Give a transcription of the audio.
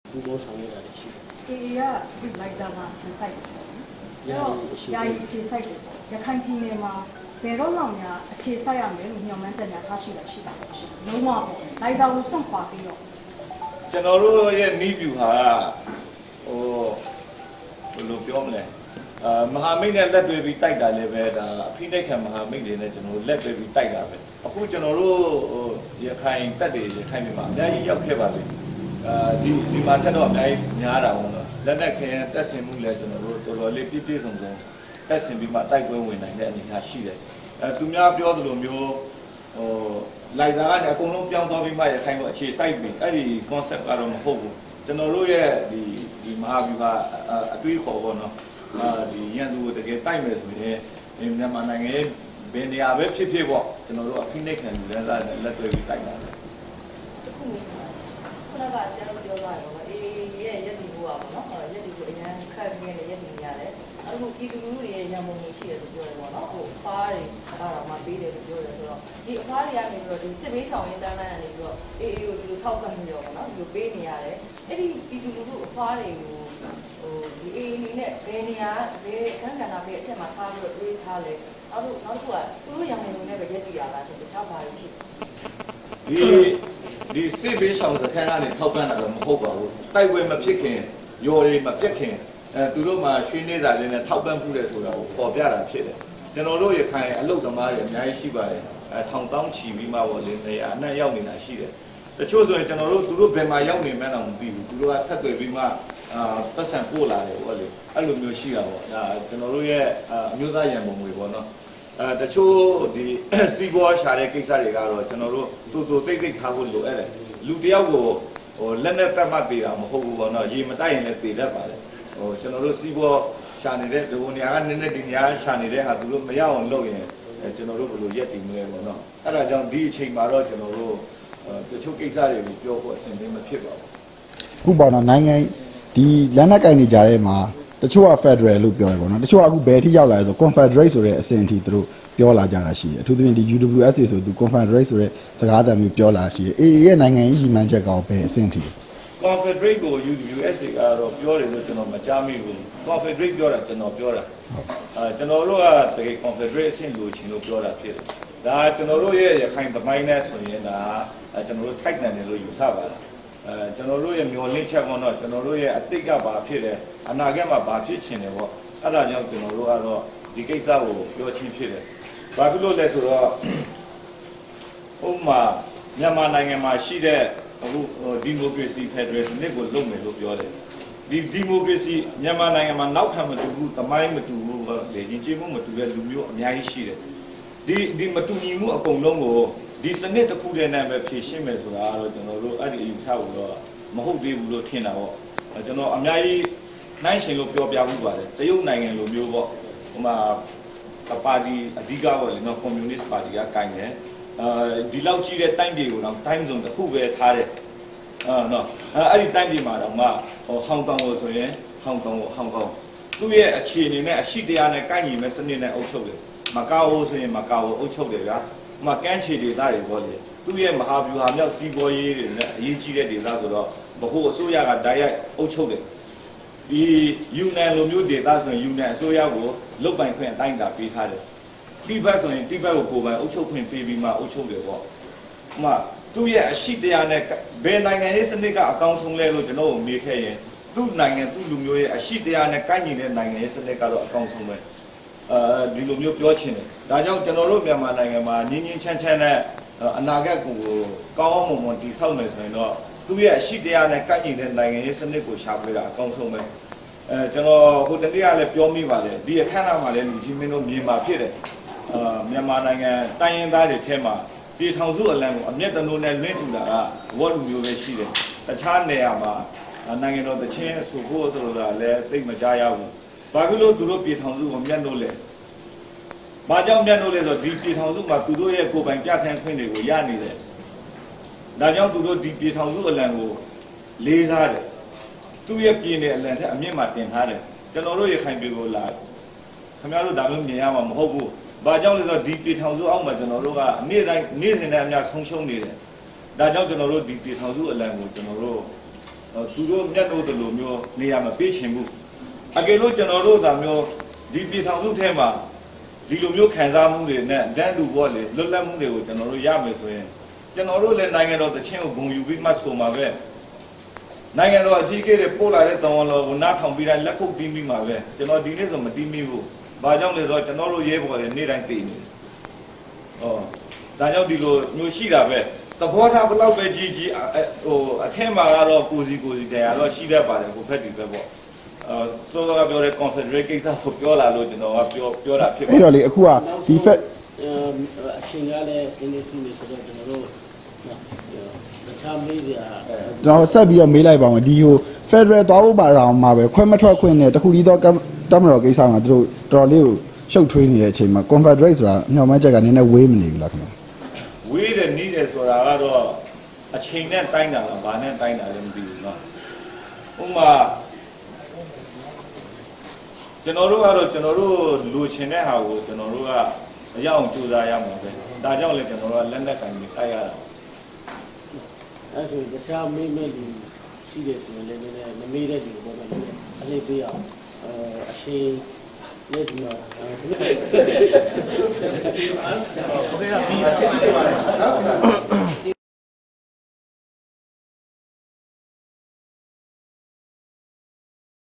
不多商业的去。 ဒီကဒီလိုက်စားမှာခြေဆိုင်တယ်ပေါ့။ယာယီခြေဆိုင်တယ်ပေါ့။ရခိုင်ပြည်နယ်မှာဘယ်တော့မှများအခြေဆိုင်ရမယ်လို့ညွှန်မှန်းချက်များထားရှိတာရှိတာပေါ့ရှင်။လုံးဝပေါ့။လိုက်စားကိုစွန့်ခွာပြီးတော့ကျွန်တော်တို့ရဲ့နီးပြူဟာဟိုဘယ်လိုပြောမလဲမဟာမိတ်နဲ့လက်တွေ့ပြီးတိုက်တာလည်းပဲဒါအဖိနှိတ်ခံမဟာမိတ်တွေနဲ့ကျွန်တော်လက်တွေ့ပြီးတိုက်တာပဲအခုကျွန်တော်တို့ရခိုင်တက်တွေရခိုင်ပြည်မှာအများကြီးရောက်ခဲ့ပါပြီဒီမှာတက်တော့အများကြီးများတာပေါ့နော်လက်နဲ့ခင်တက်ဆင်မှုလည်းကျွန်တော်တို့တော်တော်လေးပြည့်ပြည့်စုံစုံတက်ဆင်ပြီးမှတိုက်ပွဲဝင်နိုင်တဲ့အနေအထားရှိတယ်သူများပြောသလိုမျိုးဟိုလိုက်စားကနေအကုန်လုံးပြောင်းသွားပြီးမှရခိုင်ကိုအခြေစိုက်ပြီးအဲ့ဒီ concept ကတော့မဟုတ်ဘူးကျွန်တော်တို့ရဲ့ဒီမဟာဗျူဟာအတွေးခေါ်ပေါ့နော်ဒီရန်သူကိုတကယ်တိုက်မယ်ဆိုရင်မြန်မာနိုင်ငံရဲ့ဘယ်နေရာပဲဖြစ်ဖြစ်ပေါ့ကျွန်တော်တို့အဖိနှိတ်ခံလူလဲစားနဲ့လက်တွေ့ပြီးတိုက်တာလေတခုမျိုးခုနကဆရာတို့ပြောသွားတယ်ပေါ့အေးရဲ့ရက်ဒီဘိုးပါပေါ့နော်ရက်ဒီဘိုးအရင်ခက်ပြီးနေရက်ဒီရတယ်အခုပြည်သူလူထုတွေရဲ့ရန်ပုံငွေရှိတယ်လို့ပြောတယ်ပေါ့နော်ဟိုအဖားတွေအဲ့ဒါမှပေးတယ်လို့ပြောတယ်ဆိုတော့ဒီအဖားတွေကနေပြီးတော့ဒီစစ်ဘေးရှောင်ရင်းတန်းလန်းကနေပြီးတော့အေးကိုဒီလိုထောက်ပံ့ပြီးတော့ပေါ့နော်ဒီလိုပေးနေရတယ်အဲ့ဒီပြည်သူလူထုအဖားတွေကိုဟိုဒီအေးအနေနဲ့ဘယ်နေရာဘယ်အခန်းကဏ္ဍပဲအဆက်မှာထားပြီးတော့တွေးထားလဲနောက်တစ်ခုကသူတို့ရန်ပုံငွေနဲ့ပဲရက်တည်ရတာဆိုတခြားဘာလို့ရှိဒီစစ်ဘေးရှောင်စခန်းကနေထောက်ပံ့တာတော့မဟုတ်ပါဘူးတိုက်ပွဲမဖြစ်ခင်ရော်တွေမပြတ်ခင်သူတို့မှာရွှေနေစာလေးနဲ့ထောက်ပံ့မှုတယ်ဆိုတာကိုပေါ်ပြတာဖြစ်တယ်ကျွန်တော်တို့ရခိုင်အလုတ်သမားတွေအများကြီးရှိပါတယ်ထောင်တောင်းချီပြီးမှပေါ့လေနေရာနဲ့ရောက်နေတာရှိတယ်တချို့ဆိုရင်ကျွန်တော်တို့သူတို့ဘယ်မှာရောက်နေမှန်းတော့မသိဘူးသူတို့ကဆက်သွယ်ပြီးမှပတ်စံပို့လာတယ်ပေါ့လေအဲ့လိုမျိုးရှိတာပေါ့ဒါကျွန်တော်တို့ရဲ့အမျိုးသားရန်ပုံငွေပေါ့နော်တချို့ဒီစီးပွားရှာတဲ့ကိစ္စတွေကတော့ကျွန်တော်တို့တူတိတ်ထားဖို့လိုအဲ့တယ်လူတယောက်ကိုဟိုလက်နဲ့တက်မှတ်ပေးတာမဟုတ်ဘူးပေါ့နော်ရေမတိုက်ရင်လည်းတည်တတ်ပါတယ်ဟိုကျွန်တော်တို့စီးပွားရှာနေတဲ့ဒီနေရာကနည်းနည်းဒီနေရာရှာနေတဲ့ဟာသူတို့မရအောင်လုပ်ရင်ကျွန်တော်တို့ဘယ်လိုရက်တည်မလဲပေါ့နော်အဲ့ဒါကြောင့်ဒီအချိန်မှာတော့ကျွန်တော်တို့တချို့ကိစ္စတွေကိုပြောဖို့အဆင်သင့်မဖြစ်ပါဘူးခုပေါ့နော်နိုင်ငံဒီလက်နက်ကင်နေကြတဲ့မှာတချို့က Federal လို့ပြောရပေါ့နော်တချို့ကအခုဘယ်ထိရောက်လာလဲဆို Confederate ဆိုတဲ့အဆင့်အထိသူတို့ပြောလာကြတာရှိတယ်အထူးသဖြင့်ဒီ UWSA ဆိုသူ Confederate ဆိုတဲ့စကားသံမျိုးပြောလာရှိတယ် AA ရဲ့နိုင်ငံရေးရည်မှန်းချက်ကောဘယ်အဆင့်အထိလဲ Confederate ကို UWSA ကတော့ပြောတယ်လို့ကျွန်တော်မကြားမိဘူး Confederate ပြောတာကျွန်တော်ပြောတာကျွန်တော်တို့ကတကယ် Confederate အဆင့်လိုချင်လို့ပြောတာဖြစ်တယ်ဒါကျွန်တော်တို့ရဲ့ရခိုင်သမိုင်းနဲ့ဆိုရင်ဒါကျွန်တော်တို့ထိုက်တယ်လို့ယူဆပါလားကျွန်တော်တို့ရဲ့မျောလင့်ချက်ကတော့ကျွန်တော်တို့ရဲ့အတိတ်ကဘာဖြစ်တယ်အနာဂတ်မှာဘာဖြစ်ချင်တယ်ပေါ့အဲ့ဒါကြောင့်ကျွန်တော်တို့ကတော့ဒီကိစ္စကိုပြောချင်းဖြစ်တယ်ဘာဖြစ်လို့လဲဆိုတော့ဥပမာမြန်မာနိုင်ငံမှာရှိတဲ့အခုဒီမိုကရေစီဖက်ဒရယ်စနစ်ကိုလုပ်မယ်လို့ပြောတယ်ဒီမိုကရေစီမြန်မာနိုင်ငံမှာနောက်ခံမတူဘူးသမိုင်းမတူဘူးလေရင်ကျေးမှုမတူတဲ့လူမျိုးအများကြီးရှိတယ်ဒီမတူညီမှုအကုန်လုံးကိုဒီစနစ်တစ်ခုတည်းနဲ့ပဲဖြည့်ရှင်းမယ်ဆိုတာကတော့ကျွန်တော်တို့အဲ့ဒီအယူဆကိုတော့မဟုတ်သေးဘူးလို့ထင်တာပေါ့ကျွန်တော်အများကြီးနိုင်ရှင်လို့ပြောပြမှုပါတယ်တရုတ်နိုင်ငံလိုမျိုးပေါ့ဟိုမှာပါတီအဓိကပေါ့လေနော်ကွန်မြူနစ်ပါတီကကိုင်တယ်ဒီလောက်ကြီးတဲ့တိုင်းပြည်ကိုတော့တိုင်းစုံတစ်ခုပဲထားတယ်နော်အဲ့ဒီတိုင်းပြည်မှာတော့မှဟိုဟောင်ကောင်ကိုဆိုရင်ဟောင်ကောင်သူ့ရဲ့အခြေအနေနဲ့အရှိတရားနဲ့ကိုင်ညီမဲ့စနစ်နဲ့အုပ်ချုပ်တယ်မကာအိုဆိုရင်မကာအိုအုပ်ချုပ်တယ်ဗျာမှကန်းချီဒေသတွေပေါ့လေသူ့ရဲ့မဟာဗျူဟာမြောက်စီးပွားရေးတွေနဲ့အရေးကြီးတဲ့ဒေသဆိုတော့ဘဟုအစိုးရကတိုက်ရိုက်အုပ်ချုပ်တယ်ဒီယူနန်လိုမျိုးဒေသဆိုရင်ယူနန်အစိုးရကိုလုတ်ပိုင်ခွင့်အတိုင်းအတာပေးထားတယ်တိဘက်ဆိုရင်တိဘက်ကိုကိုယ်ပိုင်အုပ်ချုပ်ခွင့်ပေးပြီးမှအုပ်ချုပ်တယ်ပေါ့မှသူ့ရဲ့အရှိတရားနဲ့ဘယ်နိုင်ငံရေးစနစ်ကအကောင်းဆုံးလဲလို့ကျွန်တော်ကိုမေးခဲ့ရင်သူ့နိုင်ငံသူ့လူမျိုးရဲ့အရှိတရားနဲ့ကိုက်ညီတဲ့နိုင်ငံရေးစနစ်ကတော့အကောင်းဆုံးပဲဒီလိုမျိုးပြောချင်တယ်ဒါကြောင့်ကျွန်တော်တို့မြန်မာနိုင်ငံမှာငင်းငင်းချမ်းချမ်းနဲ့အနာဂတ်ကိုကောင်းအောင်မွန်တည်ဆောက်မယ်ဆိုရင်တော့သူ့ရဲ့အရှိတရားနဲ့ကိုက်ညီတဲ့နိုင်ငံရေးစနစ်ကိုရှာဖွေတာအကောင်းဆုံးပဲကျွန်တော်ဟိုတနေ့ကလည်းပြောမိပါတယ်ဒီအခမ်းအနားမှာလည်းလူကြီးမင်းတို့မြင်မှာဖြစ်တယ်မြန်မာနိုင်ငံတိုင်းရင်းသားတွေထဲမှာပြည်ထောင်စုအလံကိုအမျက်တနိုးနဲ့လွှင့်ထူတာကဝတ်လူမျိုးပဲရှိတယ်တခြားနေရာမှာနိုင်ငံတော်တချင်းဆိုဖို့ဆိုတာလည်းသိမကြရဘူးဘာဖြစ်လို့သူတို့ပြည်ထောင်စုကိုမျက်နှိုးလဲဘာကြောင့်မျက်နှိုးလဲဆိုတော့ဒီပြည်ထောင်စုမှာသူတို့ရဲ့ကိုယ်ပိုင်ပြဋ္ဌာန်းခွင့်တွေကိုရနေတယ်ဒါကြောင့်သူတို့ဒီပြည်ထောင်စုအလံကိုလေးစားတယ်သူ့ရဲ့ပြည်နယ်အလံထက်အမြင့်မှာတင်ထားတယ်ကျွန်တော်တို့ရခိုင်ပြည်ကိုလာခင်ဗျားတို့ဒါမျိုးမြင်ရမှာမဟုတ်ဘူးဘာကြောင့်လဲဆိုတော့ဒီပြည်ထောင်စုအောက်မှာကျွန်တော်တို့ကနေ့တိုင်းနေ့စဉ်နဲ့အများဆုံးရှုံးနေတယ်ဒါကြောင့်ကျွန်တော်တို့ဒီပြည်ထောင်စုအလံကိုကျွန်တော်တို့သူတို့မြတ်တို့တလူမျိုးနေရာမှာပေးချင်ဘူးအကယ်လို့ကျွန်တော်တို့ဒါမျိုးဒီပြည်ထောင်စုထဲမှာဒီလိုမျိုးခံစားမှုတွေနဲ့တန်းလူဘောလေလွတ်လပ်မှုတွေကိုကျွန်တော်တို့ရမယ်ဆိုရင်ကျွန်တော်တို့လည်းနိုင်ငံတော်တခြင်းကိုဂုဏ်ယူပြီးမှဆိုမှာပဲနိုင်ငံတော်အကြီးအကဲတွေပို့လာတဲ့တောင်းလောကိုနားထောင်ပြီးတိုင်းလက်ခုပ်တီးမိမှာပဲကျွန်တော်ဒီနေ့ဆိုမတီးမိဘူးဘာကြောင့်လဲဆိုတော့ကျွန်တော်တို့ရဲဘော်တွေနေ့တိုင်းတည်နေဒါကြောင့်ဒီလိုမျိုးရှိတာပဲသဘောထားဘလောက်ပဲကြီးကြီးဟိုအထက်မှာကတော့ကိုစီတရားတော့ရှိတတ်ပါတယ်ဟိုဖက်ဒီပဲပေါ့စောစောကပြောတဲ့ confederate ကိစ္စကိုပြောလာလို့ကျွန်တော်ကပြောတာဖြစ်ပါတယ်အဲ့တော့လေအခုကဒီ fact အချိန်ကလည်းဒီနေ့သူနေဆိုတော့ကျွန်တော်တို့တခြားမေးစရာကျွန်တော်ဆက်ပြီးတော့မေးလိုက်ပါမယ်ဒီဟို Federal သွားဖို့ပါတော့မှာပဲခွဲမထွက်ခွင့်နဲ့တခုတည်းသောတမတော်ကိစ္စမှာသူတို့တော်တော်လေးကိုရှုပ်ထွေးနေတဲ့အချိန်မှာ Confederate ဆိုတာညှော်မှန်းချက်ကနည်းနည်းဝေးမနေဘူးလားခင်ဗျာဝေးတယ်နီးတယ်ဆိုတာကတော့အချိန်နဲ့တိုင်းတာလားဘာနဲ့တိုင်းတာလဲမသိဘူးเนาะဥပမာကျွန်တော်တို့ကတော့ကျွန်တော်တို့လူချင်တဲ့ဟာကိုကျွန်တော်တို့ကအရောက်အောင်ကြိုးစားရမှာပဲဒါကြောင့်လည်းကျွန်တော်တို့ကလက်နက်ကင်ပြီးတိုက်ရတာအဲ့ဆိုတခြားမေးမဲ့လူရှိတယ်ဆိုရင်လည်းမမေးတဲ့လူပေါ်မှာလည်းအလေးပေးအောင်အရှိလက်ဒီမှာโอเคပြီး